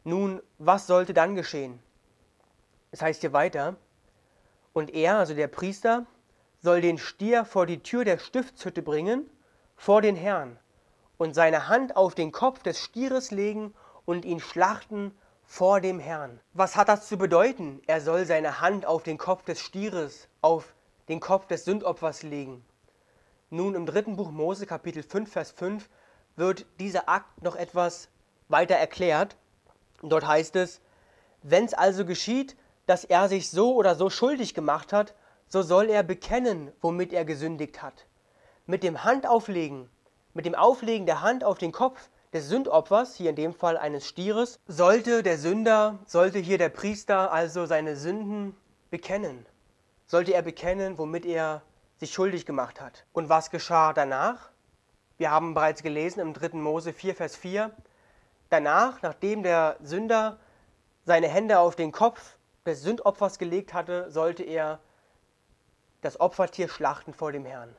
Nun, was sollte dann geschehen? Es heißt hier weiter, und er, also der Priester, soll den Stier vor die Tür der Stiftshütte bringen, vor den Herrn, und seine Hand auf den Kopf des Stieres legen und ihn schlachten vor dem Herrn. Was hat das zu bedeuten? Er soll seine Hand auf den Kopf des Stieres, auf den Kopf des Sündopfers legen. Nun, im 3. Buch Mose, Kapitel 5, Vers 5, wird dieser Akt noch etwas weiter erklärt. Dort heißt es, wenn es also geschieht, dass er sich so oder so schuldig gemacht hat, so soll er bekennen, womit er gesündigt hat. Mit dem Handauflegen, mit dem Auflegen der Hand auf den Kopf des Sündopfers, hier in dem Fall eines Stieres, sollte hier der Priester also seine Sünden bekennen. Sollte er bekennen, womit er sich schuldig gemacht hat. Und was geschah danach? Wir haben bereits gelesen im 3. Mose 4, Vers 4, danach, nachdem der Sünder seine Hände auf den Kopf des Sündopfers gelegt hatte, sollte er das Opfertier schlachten vor dem Herrn.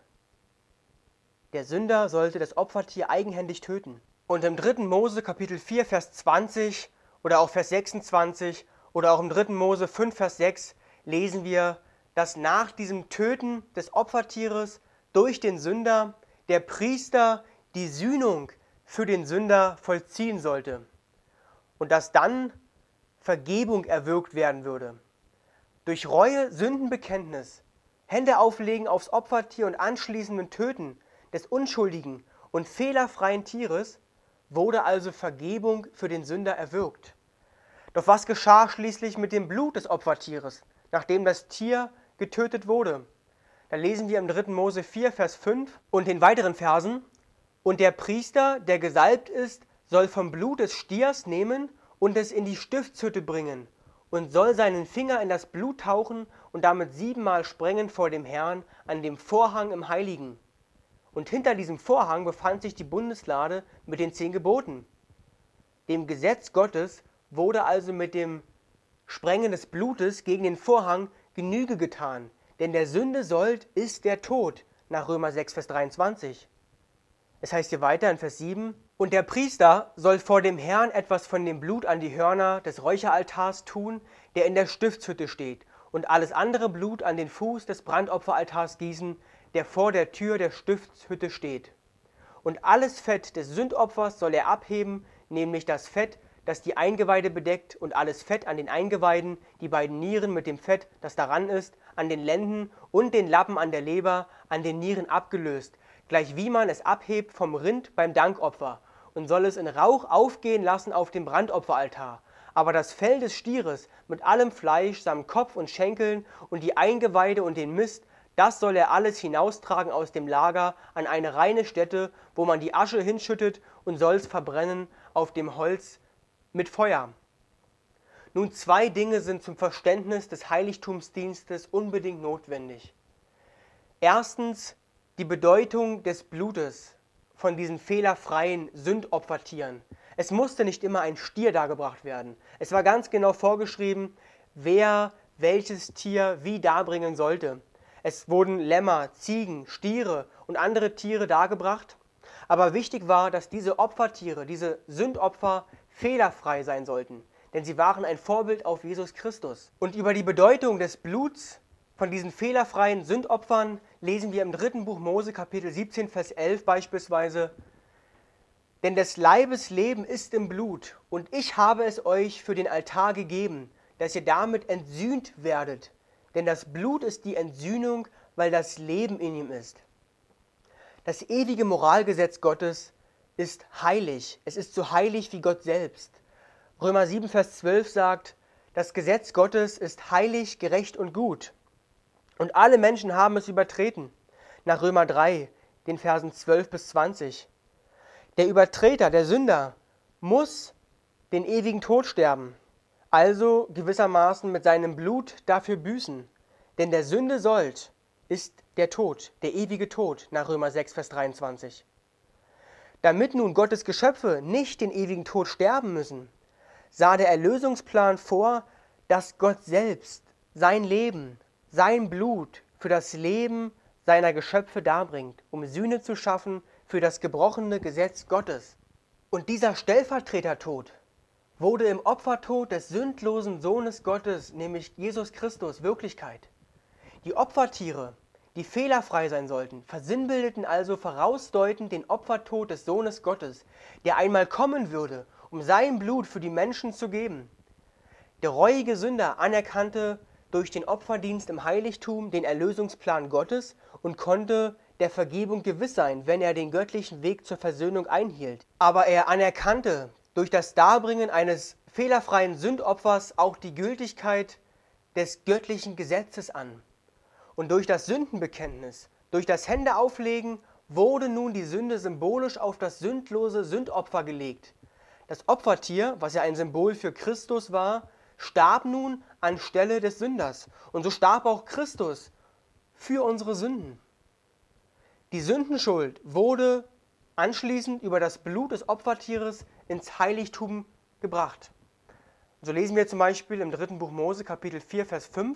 Der Sünder sollte das Opfertier eigenhändig töten. Und im 3. Mose Kapitel 4, Vers 20 oder auch Vers 26 oder auch im 3. Mose 5, Vers 6 lesen wir, dass nach diesem Töten des Opfertieres durch den Sünder der Priester die Sühnung für den Sünder vollziehen sollte und dass dann Vergebung erwirkt werden würde. Durch Reue, Sündenbekenntnis, Hände auflegen aufs Opfertier und anschließenden Töten des unschuldigen und fehlerfreien Tieres wurde also Vergebung für den Sünder erwirkt. Doch was geschah schließlich mit dem Blut des Opfertieres, nachdem das Tier getötet wurde? Da lesen wir im 3. Mose 4, Vers 5 und den weiteren Versen, und der Priester, der gesalbt ist, soll vom Blut des Stiers nehmen und es in die Stiftshütte bringen und soll seinen Finger in das Blut tauchen und damit 7-mal sprengen vor dem Herrn an dem Vorhang im Heiligen. Und hinter diesem Vorhang befand sich die Bundeslade mit den 10 Geboten. Dem Gesetz Gottes wurde also mit dem Sprengen des Blutes gegen den Vorhang Genüge getan, denn der Sünde Sold ist der Tod, nach Römer 6, Vers 23. Es heißt hier weiter in Vers 7, und der Priester soll vor dem Herrn etwas von dem Blut an die Hörner des Räucheraltars tun, der in der Stiftshütte steht, und alles andere Blut an den Fuß des Brandopferaltars gießen, der vor der Tür der Stiftshütte steht. Und alles Fett des Sündopfers soll er abheben, nämlich das Fett, das die Eingeweide bedeckt, und alles Fett an den Eingeweiden, die beiden Nieren mit dem Fett, das daran ist, an den Lenden und den Lappen an der Leber, an den Nieren abgelöst, gleich wie man es abhebt vom Rind beim Dankopfer, und soll es in Rauch aufgehen lassen auf dem Brandopferaltar. Aber das Fell des Stieres mit allem Fleisch samt Kopf und Schenkeln und die Eingeweide und den Mist, das soll er alles hinaustragen aus dem Lager an eine reine Stätte, wo man die Asche hinschüttet, und soll es verbrennen auf dem Holz mit Feuer. Nun, 2 Dinge sind zum Verständnis des Heiligtumsdienstes unbedingt notwendig. Erstens die Bedeutung des Blutes von diesen fehlerfreien Sündopfertieren. Es musste nicht immer ein Stier dargebracht werden. Es war ganz genau vorgeschrieben, wer welches Tier wie darbringen sollte. Es wurden Lämmer, Ziegen, Stiere und andere Tiere dargebracht. Aber wichtig war, dass diese Opfertiere, diese Sündopfer fehlerfrei sein sollten. Denn sie waren ein Vorbild auf Jesus Christus. Und über die Bedeutung des Bluts von diesen fehlerfreien Sündopfern lesen wir im 3. Buch Mose, Kapitel 17, Vers 11 beispielsweise, denn des Leibes Leben ist im Blut, und ich habe es euch für den Altar gegeben, dass ihr damit entsühnt werdet. Denn das Blut ist die Entsühnung, weil das Leben in ihm ist. Das ewige Moralgesetz Gottes ist heilig. Es ist so heilig wie Gott selbst. Römer 7, Vers 12 sagt, das Gesetz Gottes ist heilig, gerecht und gut. Und alle Menschen haben es übertreten. Nach Römer 3, den Versen 12 bis 20. Der Übertreter, der Sünder, muss den ewigen Tod sterben, also gewissermaßen mit seinem Blut dafür büßen. Denn der Sünde Sold ist der Tod, der ewige Tod, nach Römer 6, Vers 23. Damit nun Gottes Geschöpfe nicht den ewigen Tod sterben müssen, sah der Erlösungsplan vor, dass Gott selbst sein Leben, sein Blut für das Leben seiner Geschöpfe darbringt, um Sühne zu schaffen für das gebrochene Gesetz Gottes. Und dieser Stellvertretertod wurde im Opfertod des sündlosen Sohnes Gottes, nämlich Jesus Christus, Wirklichkeit. Die Opfertiere, die fehlerfrei sein sollten, versinnbildeten also vorausdeutend den Opfertod des Sohnes Gottes, der einmal kommen würde, um sein Blut für die Menschen zu geben. Der reuige Sünder anerkannte durch den Opferdienst im Heiligtum den Erlösungsplan Gottes und konnte der Vergebung gewiss sein, wenn er den göttlichen Weg zur Versöhnung einhielt. Aber er anerkannte durch das Darbringen eines fehlerfreien Sündopfers auch die Gültigkeit des göttlichen Gesetzes an. Und durch das Sündenbekenntnis, durch das Händeauflegen, wurde nun die Sünde symbolisch auf das sündlose Sündopfer gelegt. Das Opfertier, was ja ein Symbol für Christus war, starb nun anstelle des Sünders. Und so starb auch Christus für unsere Sünden. Die Sündenschuld wurde anschließend über das Blut des Opfertieres ins Heiligtum gebracht. So lesen wir zum Beispiel im 3. Buch Mose, Kapitel 4, Vers 5.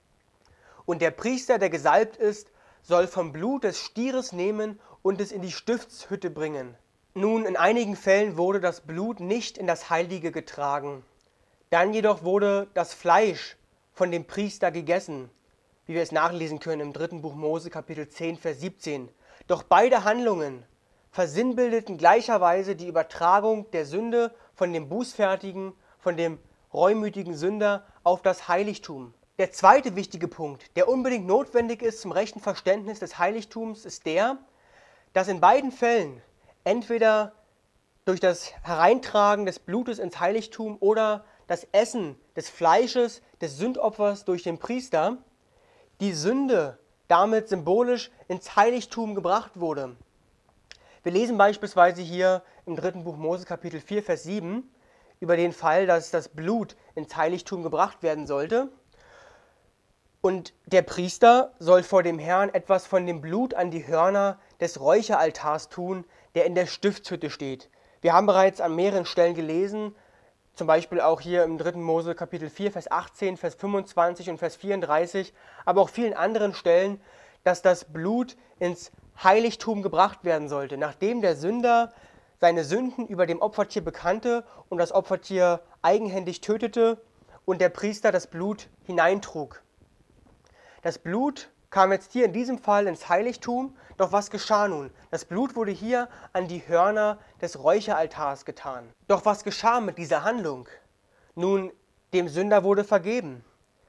Und der Priester, der gesalbt ist, soll vom Blut des Stieres nehmen und es in die Stiftshütte bringen. Nun, in einigen Fällen wurde das Blut nicht in das Heilige getragen. Dann jedoch wurde das Fleisch von dem Priester gegessen, wie wir es nachlesen können im 3. Buch Mose, Kapitel 10, Vers 17. Doch beide Handlungen versinnbildeten gleicherweise die Übertragung der Sünde von dem Bußfertigen, von dem reumütigen Sünder auf das Heiligtum. Der zweite wichtige Punkt, der unbedingt notwendig ist zum rechten Verständnis des Heiligtums, ist der, dass in beiden Fällen entweder durch das Hereintragen des Blutes ins Heiligtum oder das Essen des Fleisches des Sündopfers durch den Priester die Sünde damit symbolisch ins Heiligtum gebracht wurde. Wir lesen beispielsweise hier im 3. Buch Mose, Kapitel 4, Vers 7, über den Fall, dass das Blut ins Heiligtum gebracht werden sollte. Und der Priester soll vor dem Herrn etwas von dem Blut an die Hörner des Räucheraltars tun, der in der Stiftshütte steht. Wir haben bereits an mehreren Stellen gelesen, zum Beispiel auch hier im 3. Mose Kapitel 4, Vers 18, Vers 25 und Vers 34, aber auch vielen anderen Stellen, dass das Blut ins Heiligtum gebracht werden sollte, nachdem der Sünder seine Sünden über dem Opfertier bekannte und das Opfertier eigenhändig tötete und der Priester das Blut hineintrug. Das Blut kam jetzt hier in diesem Fall ins Heiligtum, doch was geschah nun? Das Blut wurde hier an die Hörner des Räucheraltars getan. Doch was geschah mit dieser Handlung? Nun, dem Sünder wurde vergeben.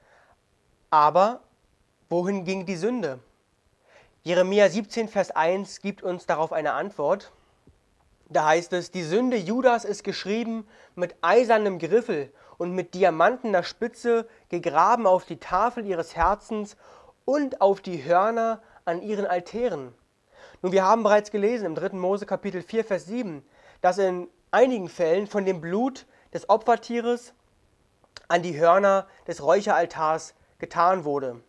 Aber wohin ging die Sünde? Jeremia 17, Vers 1 gibt uns darauf eine Antwort. Da heißt es, die Sünde Judas ist geschrieben mit eisernem Griffel und mit diamantener Spitze gegraben auf die Tafel ihres Herzens und auf die Hörner an ihren Altären. Nun, wir haben bereits gelesen im 3. Mose Kapitel 4, Vers 7, dass in einigen Fällen von dem Blut des Opfertieres an die Hörner des Räucheraltars getan wurde.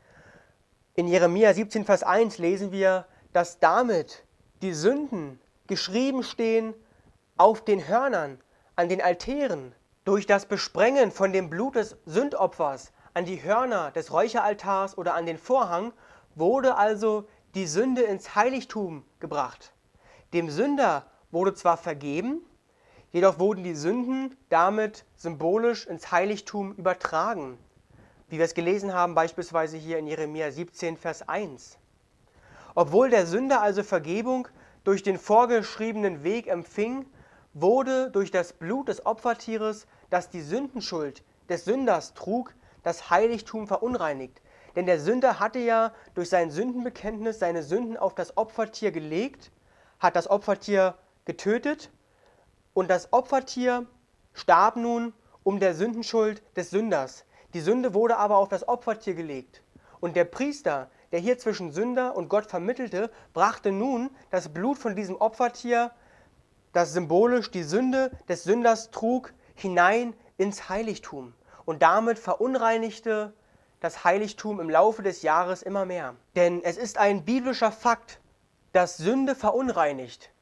In Jeremia 17, Vers 1 lesen wir, dass damit die Sünden geschrieben stehen auf den Hörnern, an den Altären. Durch das Besprengen von dem Blut des Sündopfers an die Hörner des Räucheraltars oder an den Vorhang wurde also die Sünde ins Heiligtum gebracht. Dem Sünder wurde zwar vergeben, jedoch wurden die Sünden damit symbolisch ins Heiligtum übertragen. Wie wir es gelesen haben, beispielsweise hier in Jeremia 17, Vers 1. Obwohl der Sünder also Vergebung durch den vorgeschriebenen Weg empfing, wurde durch das Blut des Opfertieres, das die Sündenschuld des Sünders trug, das Heiligtum verunreinigt. Denn der Sünder hatte ja durch sein Sündenbekenntnis seine Sünden auf das Opfertier gelegt, hat das Opfertier getötet und das Opfertier starb nun um der Sündenschuld des Sünders. Die Sünde wurde aber auf das Opfertier gelegt. Und der Priester, der hier zwischen Sünder und Gott vermittelte, brachte nun das Blut von diesem Opfertier, das symbolisch die Sünde des Sünders trug, hinein ins Heiligtum. Und damit verunreinigte das Heiligtum im Laufe des Jahres immer mehr. Denn es ist ein biblischer Fakt, dass Sünde verunreinigt.